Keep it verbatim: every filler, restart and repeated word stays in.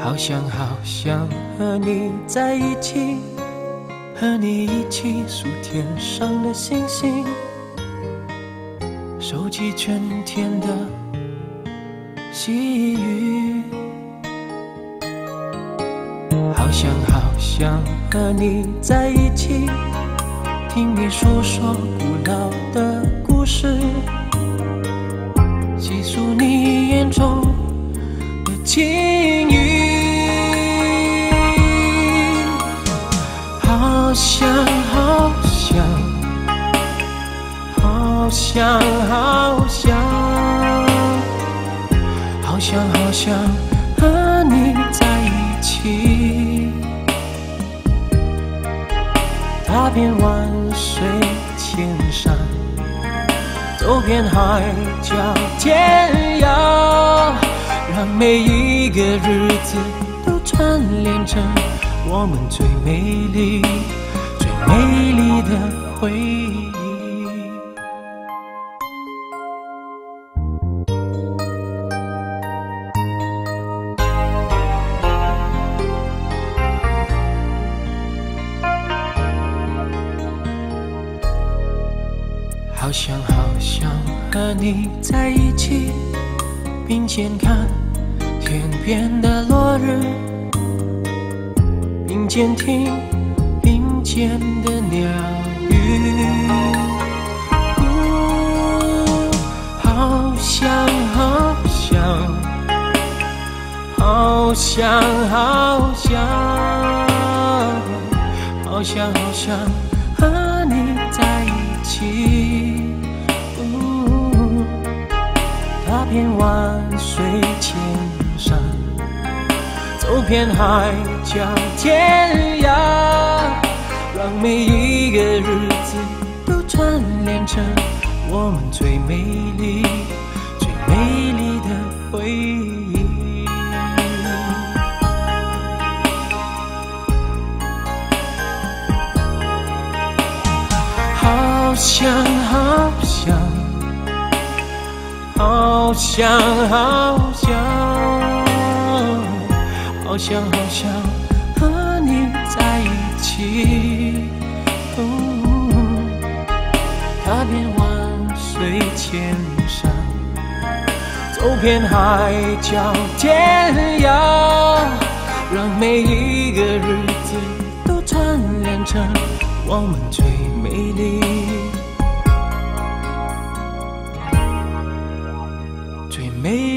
好想好想和你在一起，和你一起数天上的星星，收集春天的细雨。好想好想和你在一起，听你诉说古老的故事，细数你眼中的情谊。好想好想好想好想好想好想和你在一起，踏遍万水千山，走遍海角天涯，让每一个日子都串联成我们最美丽最美丽的回忆。好想好想和你在一起，并肩看天边的落日，并肩听林间的鸟语。好想好想好想好想好想好想和你在一起，踏遍万水千山，走遍海角天涯，让每一个日子都串联成我们最美丽最美丽的回忆。好想好想好想好想好想好想和你在一起，踏遍万水千山，走遍海角天涯，让每一个日子都串联成我们最美丽最美